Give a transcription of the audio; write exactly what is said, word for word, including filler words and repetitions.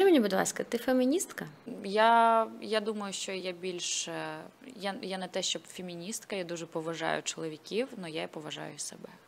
мені, будь ласка, ти феміністка? Я, я думаю, що я більш, я, я не те, щоб феміністка, я дуже поважаю чоловіків, але я поважаю себе.